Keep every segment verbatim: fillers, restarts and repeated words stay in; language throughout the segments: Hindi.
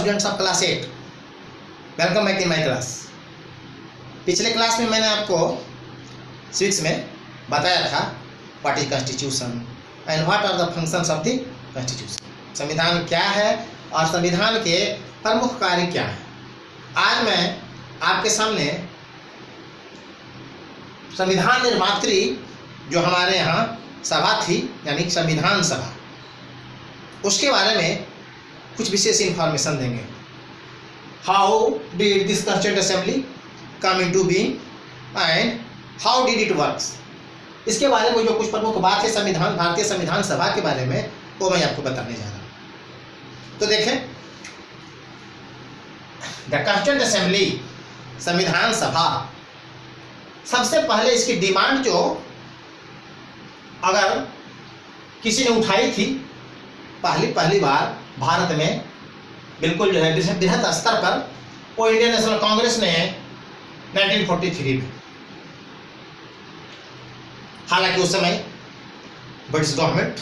Students of class eight, welcome back in my class. पिछले क्लास में मैंने आपको सिक्स में बताया था what is constitution and what are the functions of the constitution. संविधान क्या है और संविधान के प्रमुख कार्य क्या है। आज मैं आपके सामने संविधान निर्मात्री जो हमारे यहाँ सभा थी यानी संविधान सभा, उसके बारे में कुछ विशेष इंफॉर्मेशन देंगे। How did this constituent assembly come into being and how did it works, इसके बारे में जो कुछ प्रमुख बात है संविधान भारतीय संविधान सभा के बारे में, वो मैं आपको बताने जा रहा हूँ। तो देखें, द कॉन्स्टिट्यूएंट असेंबली संविधान सभा, सबसे पहले इसकी डिमांड जो अगर किसी ने उठाई थी पहली पहली बार भारत में, बिल्कुल जो है बृहद स्तर पर, वो इंडियन नेशनल कांग्रेस ने नाइनटीन फोर्टी थ्री में, हालांकि उस समय ब्रिटिश गवर्नमेंट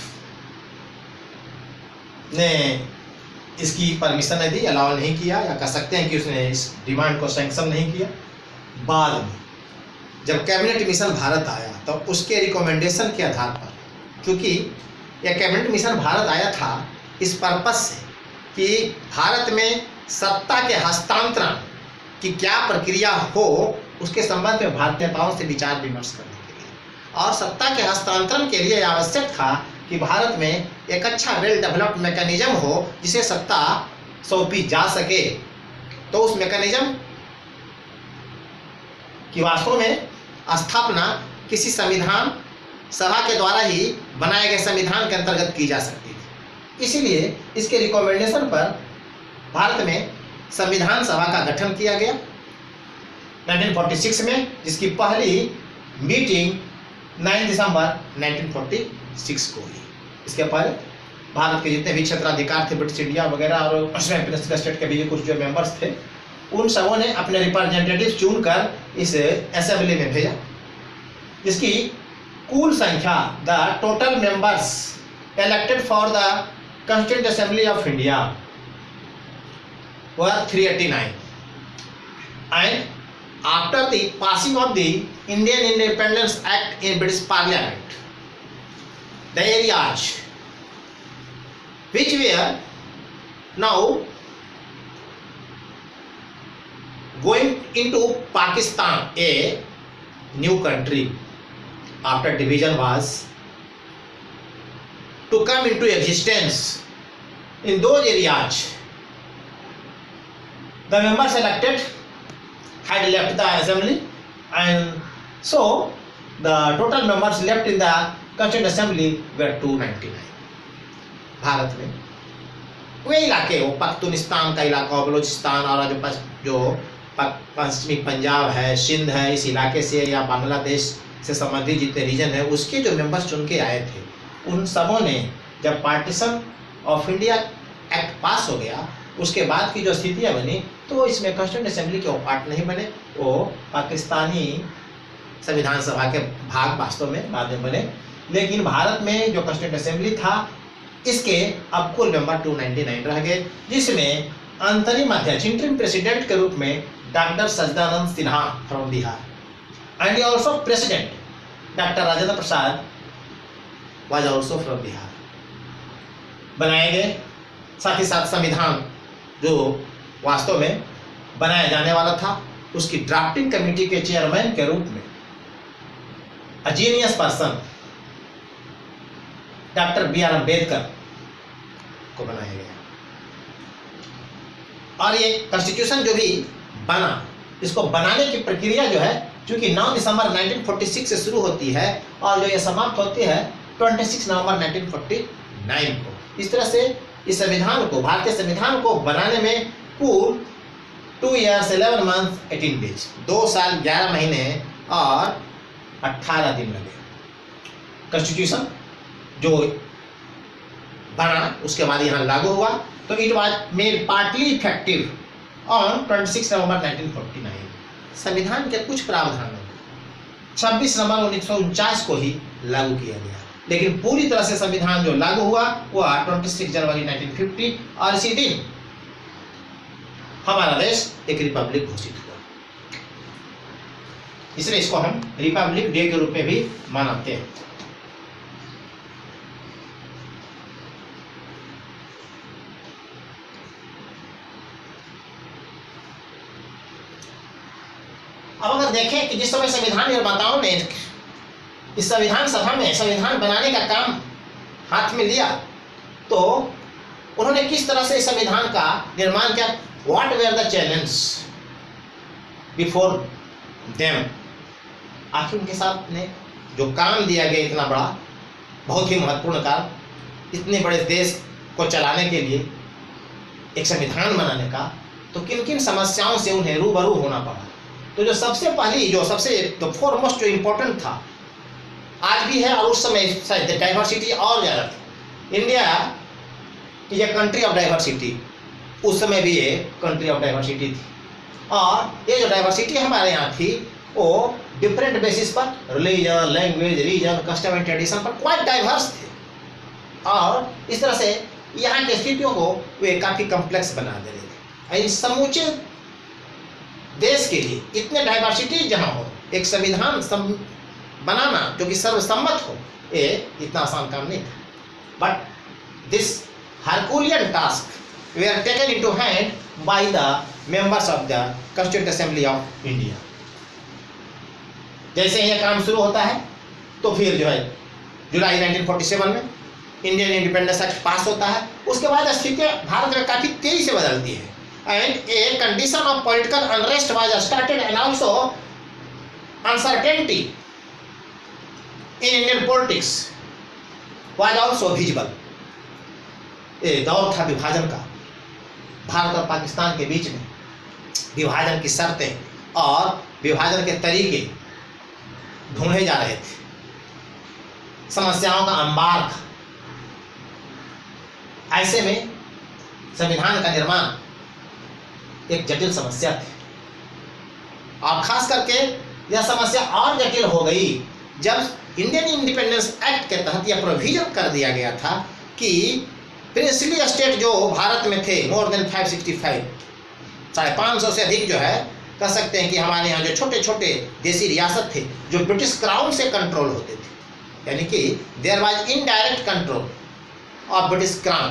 ने इसकी परमिशन नहीं दी, अलाउ नहीं किया, या कह सकते हैं कि उसने इस डिमांड को सैंक्शन नहीं किया। बाद में जब कैबिनेट मिशन भारत आया तो उसके रिकमेंडेशन के आधार पर, क्योंकि यह कैबिनेट मिशन भारत आया था इस पर्पस से कि भारत में सत्ता के हस्तांतरण की क्या प्रक्रिया हो, उसके संबंध में भारतीय नेताओं से विचार विमर्श करने के लिए, और सत्ता के हस्तांतरण के लिए आवश्यक था कि भारत में एक अच्छा वेल डेवलप्ड मैकेनिज्म हो जिसे सत्ता सौंपी जा सके। तो उस मैकेनिज्म की वास्तव में स्थापना किसी संविधान सभा के द्वारा ही बनाए गए संविधान के अंतर्गत की जा सकती थी। इसीलिए इसके रिकमेंडेशन पर भारत में संविधान सभा का गठन किया गया नाइनटीन फोर्टी सिक्स में, जिसकी पहली मीटिंग नौ दिसंबर नाइनटीन फोर्टी सिक्स को हुई। इसके पहले भारत के जितने भी क्षेत्राधिकार थे, ब्रिटिश इंडिया वगैरह और उसमें प्रिंसिपल स्टेट के भी कुछ जो मेंबर्स थे, उन सबों ने अपने रिप्रेजेंटेटिव चुनकर इस असेंबली में भेजा, जिसकी कुल संख्या, the total members elected for the Constituent Assembly of India were three eighty-nine, and after the passing of the Indian Independence Act in British Parliament, the areas which were now going into Pakistan, a new country after division, was to come into existence. In those areas, the members elected had left the assembly, and so the total members left in the Constituent Assembly were two ninety-nine. Bharat में वे इलाके, वो पख्तूनिस्तान का इलाका, बलूचिस्तान और जो जो पश्चिमी पंजाब है, सिंध है, इस इलाके से या बांग्लादेश से संबंधित जितने रीजन है, उसके जो मेंबर्स चुन के आए थे, उन सबों ने जब partition of India act pass हो गया, उसके बाद की जो स्थितियाँ बनी, तो इसमें कॉन्स्टिट्यूएंट असेंबली के वो पार्ट नहीं बने, वो पाकिस्तानी संविधान सभा के भाग वास्तव में बाद में बने। लेकिन भारत में जो कॉन्स्टिट्यूएंट असेंबली था, इसके अब कुल मेंबर दो सौ निन्यानवे रह गए, जिसमें अंतरिम अध्यक्ष, इंटरिम प्रेसिडेंट के रूप में doctor Sachchidanand Sinha from Bihar, and also president doctor Rajendra Prasad was also from Bihar बनाए गए। साथ ही साथ संविधान जो वास्तव में बनाया जाने वाला था, उसकी ड्राफ्टिंग कमेटी के चेयरमैन के रूप में a genius person doctor B R Ambedkar को बनाया गया। और ये कॉन्स्टिट्यूशन जो भी बना, इसको बनाने की प्रक्रिया जो है, क्योंकि नौ दिसंबर नाइनटीन फोर्टी सिक्स से शुरू होती है और जो ये समाप्त होती है छब्बीस नवंबर नाइनटीन फोर्टी नाइन को। इस तरह से इस संविधान को, भारतीय संविधान को बनाने में कुल two years eleven month eighteen days, दो साल ग्यारह महीने और अट्ठारह दिन लगे। कॉन्स्टिट्यूशन जो बना उसके बाद यहाँ लागू हुआ, तो it was made partly effective on छब्बीस नवंबर नाइनटीन फोर्टी नाइन। संविधान के कुछ प्रावधानों को छब्बीस नवंबर उन्नीस सौ उनचास को ही लागू किया गया, लेकिन पूरी तरह से संविधान जो लागू हुआ वह छब्बीस जनवरी नाइनटीन फिफ्टी, और इसी दिन हमारा देश एक रिपब्लिक घोषित हुआ। इसलिए इसको हम रिपब्लिक डे के रूप में भी मनाते हैं। अब अगर देखें कि जिस समय संविधान निर्माताओं ने इस संविधान सभा में संविधान बनाने का काम हाथ में लिया, तो उन्होंने किस तरह से इस संविधान का निर्माण किया। What were the challenge before them. आखिर उनके साथ ने जो काम दिया गया इतना बड़ा, बहुत ही महत्वपूर्ण काम, इतने बड़े देश को चलाने के लिए एक संविधान बनाने का, तो किन किन समस्याओं से उन्हें रूबरू होना पड़ा। तो जो सबसे पहली जो सबसे तो फोरमोस्ट जो इम्पोर्टेंट था, आज भी है और उस समय शायद डाइवर्सिटी और ज़्यादा थी। India is a country of diversity, उस समय भी ये कंट्री ऑफ डाइवर्सिटी थी। और ये जो डाइवर्सिटी हमारे यहाँ थी वो डिफरेंट बेसिस पर, religion, language, region, custom and tradition पर क्वाइट डाइवर्स थे। और इस तरह से यहाँ की स्थितियों को वे काफ़ी कम्प्लेक्स बना दे रहे थे। इन समूचे देश के लिए इतने डाइवर्सिटी जहाँ हो, एक संविधान सम, बनाना जो कि सर्वसम्मत हो, ये इतना आसान काम नहीं था। But this herculean task we are taken into hand by the members of the constituent assembly of India. जैसे ही यह काम शुरू होता है तो फिर जो है जुलाई नाइनटीन फोर्टी सेवन में इंडियन इंडिपेंडेंस एक्ट पास होता है। उसके बाद स्थितियाँ भारत में काफ़ी तेजी से बदलती है। And a condition of political unrest was started and also uncertainty in Indian politics was also visible. ये दौर था विभाजन का, भारत और पाकिस्तान के बीच में विभाजन की शर्तें और विभाजन के तरीके ढूंढे जा रहे थे, समस्याओं का अंबार था। ऐसे में संविधान का निर्माण एक जटिल समस्या थी, और खास करके यह समस्या और जटिल हो गई जब इंडियन इंडिपेंडेंस एक्ट के तहत यह प्रोविजन कर दिया गया था कि प्रिंसली स्टेट जो भारत में थे, more than five sixty five, साढ़े पाँच सौ से अधिक जो है कह सकते हैं कि हमारे यहाँ जो छोटे छोटे देसी रियासत थे जो ब्रिटिश क्राउन से कंट्रोल होते थे, यानी कि there was indirect control of British crown.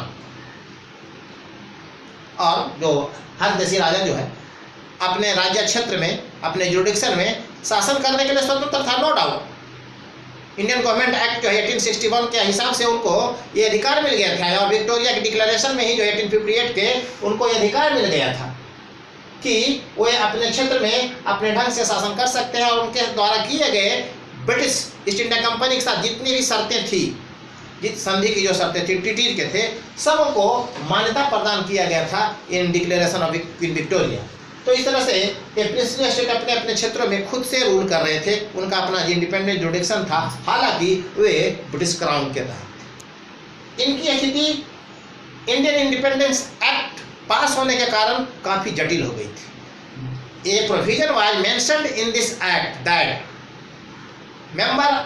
और जो हर देशी राजा जो है अपने राज्य क्षेत्र में, अपने जुरिडिक्शन में शासन करने के लिए स्वतंत्र था, no doubt. Indian government act जो है अठारह सौ इकसठ के हिसाब से उनको ये अधिकार मिल गया था, और विक्टोरिया के डिक्लेरेशन में ही जो अठारह सौ अट्ठावन के उनको ये अधिकार मिल गया था कि वे अपने क्षेत्र में अपने ढंग से शासन कर सकते हैं। और उनके द्वारा किए गए ब्रिटिश ईस्ट इंडिया कंपनी के साथ जितनी भी शर्तें थी, जित संधि की जो शर्तें थी, ट्रीटीज के थे, सबको मान्यता प्रदान किया गया था in declaration of Queen Victoria. तो इस तरह से ये प्रिंसली स्टेट अपने अपने क्षेत्रों में खुद से रूल कर रहे थे, उनका अपना इंडिपेंडेंट जुडिक्शन था, हालांकि वे ब्रिटिश क्राउन के तहत। इनकी स्थिति इंडियन इंडिपेंडेंस एक्ट पास होने के कारण काफ़ी जटिल हो गई थी। A provision was mentioned in this act that member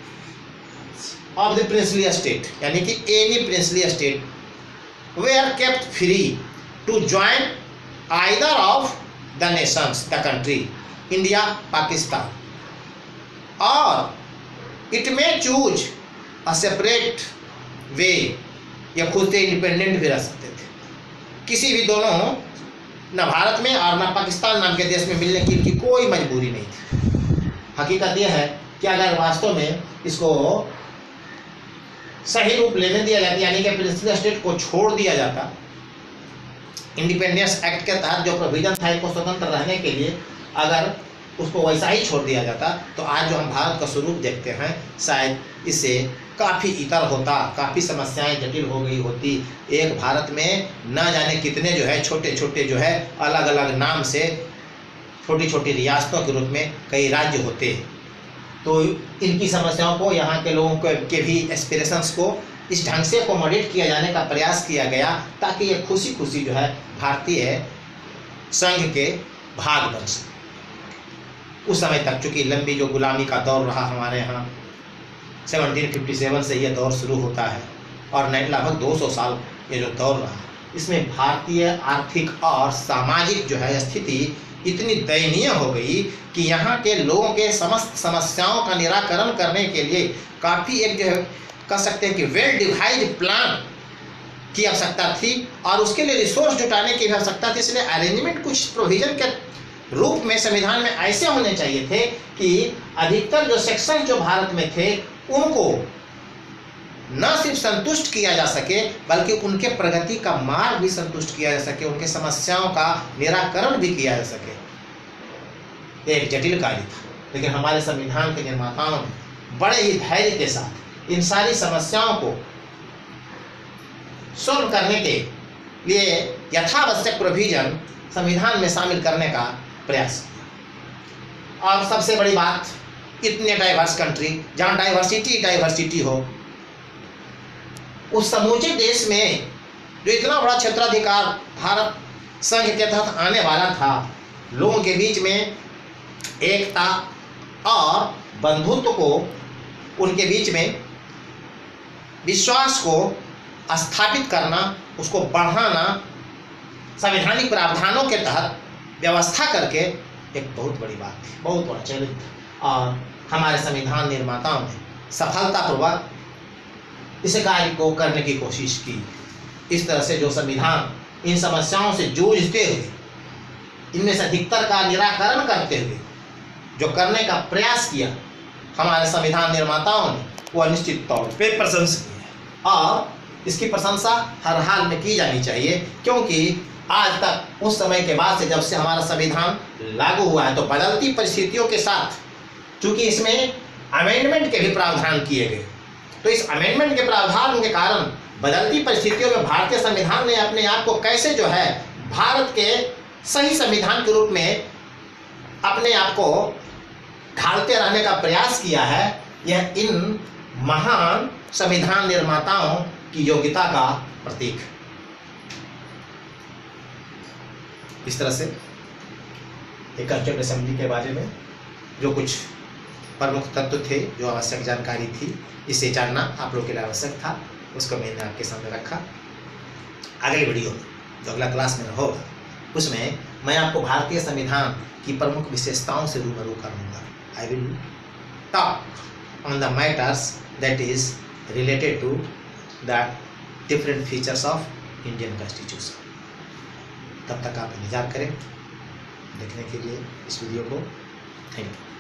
of the princely state, यानी कि any princely state were kept free to join either of the nations, the country, India, Pakistan, or it may choose a separate way। या खुद से इंडिपेंडेंट भी रह सकते थे, किसी भी दोनों न भारत में और न पाकिस्तान नाम के देश में मिलने की इनकी कोई मजबूरी नहीं थी। हकीकत यह है कि अगर वास्तव में इसको सही रूप लेने दिया जाता, यानी कि प्रिंसली स्टेट को छोड़ दिया जाता, इंडिपेंडेंस एक्ट के तहत जो प्रोविजन था इनको स्वतंत्र रहने के लिए, अगर उसको वैसा ही छोड़ दिया जाता, तो आज जो हम भारत का स्वरूप देखते हैं शायद इससे काफ़ी इतर होता, काफ़ी समस्याएं जटिल हो गई होती। एक भारत में न जाने कितने जो है छोटे छोटे जो है अलग अलग नाम से छोटी छोटी रियासतों के रूप में कई राज्य होते। तो इनकी समस्याओं को, यहाँ के लोगों के, के भी एस्पिरेशंस को इस ढंग से अकोमोडेट किया जाने का प्रयास किया गया ताकि ये खुशी खुशी जो है भारतीय संघ के भाग बन सके। उस समय तक चूँकि लंबी जो गुलामी का दौर रहा हमारे यहाँ, सत्रह सौ सत्तावन से ये दौर शुरू होता है और लगभग दो सौ साल ये जो दौर रहा, इसमें भारतीय आर्थिक और सामाजिक जो है स्थिति इतनी दयनीय हो गई कि यहाँ के लोगों के समस्त समस्याओं का निराकरण करने के लिए काफ़ी एक जो है कह सकते हैं कि वेल डिवाइड प्लान की आवश्यकता थी और उसके लिए रिसोर्स जुटाने की भी आवश्यकता थी। इसलिए अरेंजमेंट कुछ प्रोविजन के रूप में संविधान में ऐसे होने चाहिए थे कि अधिकतर जो सेक्शन जो भारत में थे उनको न सिर्फ संतुष्ट किया जा सके बल्कि उनके प्रगति का मार्ग भी संतुष्ट किया जा सके, उनके समस्याओं का निराकरण भी किया जा सके। एक जटिल कार्य था, लेकिन हमारे संविधान के निर्माताओं ने बड़े ही धैर्य के साथ इन सारी समस्याओं को सॉल्व करने के लिए यथावश्यक प्रोविजन संविधान में शामिल करने का प्रयास किया। और सबसे बड़ी बात, इतने डाइवर्स कंट्री, जहाँ डाइवर्सिटी डाइवर्सिटी हो, उस समूचे देश में जो इतना बड़ा क्षेत्राधिकार भारत संघ के तहत आने वाला था, लोगों के बीच में एकता और बंधुत्व को, उनके बीच में विश्वास को स्थापित करना, उसको बढ़ाना संवैधानिक प्रावधानों के तहत व्यवस्था करके एक बहुत बड़ी बात थी, बहुत बड़ा चैलेंज था। और हमारे संविधान निर्माताओं ने सफलतापूर्वक इस कार्य को करने की कोशिश की। इस तरह से जो संविधान इन समस्याओं से जूझते हुए, इनमें से अधिकतर का निराकरण करते हुए जो करने का प्रयास किया हमारे संविधान निर्माताओं ने, वह निश्चित तौर पर प्रशंसनीय है और इसकी प्रशंसा हर हाल में की जानी चाहिए। क्योंकि आज तक उस समय के बाद से, जब से हमारा संविधान लागू हुआ है, तो बदलती परिस्थितियों के साथ, चूंकि इसमें अमेंडमेंट के भी प्रावधान किए गए, तो इस अमेंडमेंट के प्रावधान के कारण बदलती परिस्थितियों में भारतीय संविधान ने अपने आप को कैसे जो है भारत के सही संविधान के रूप में अपने आप को ढालते रहने का प्रयास किया है। यह इन महान संविधान निर्माताओं की योग्यता का प्रतीक है। इस तरह से एक कंस्टिट्यूएंट असेंबली के बारे में जो कुछ प्रमुख तत्व थे, जो आवश्यक जानकारी थी, इसे जानना आप लोग के लिए आवश्यक था, उसको मैंने आपके सामने रखा। अगली वीडियो जो अगला क्लास में होगा, उसमें मैं आपको भारतीय संविधान की प्रमुख विशेषताओं से रूबरू करूँगा। I will talk on the matters that is related to the different features of Indian constitution. तब तक आप इंतजार करें देखने के लिए इस वीडियो को। Thank you.